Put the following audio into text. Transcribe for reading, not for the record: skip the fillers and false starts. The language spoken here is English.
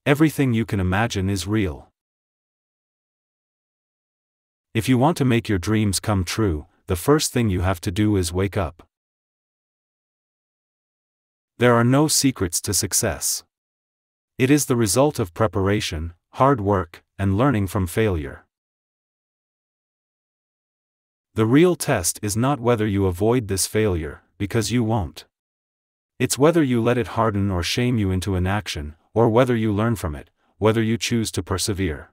Everything you can imagine is real. If you want to make your dreams come true, the first thing you have to do is wake up. There are no secrets to success. It is the result of preparation, hard work, and learning from failure. The real test is not whether you avoid this failure, because you won't. It's whether you let it harden or shame you into inaction, or whether you learn from it, whether you choose to persevere.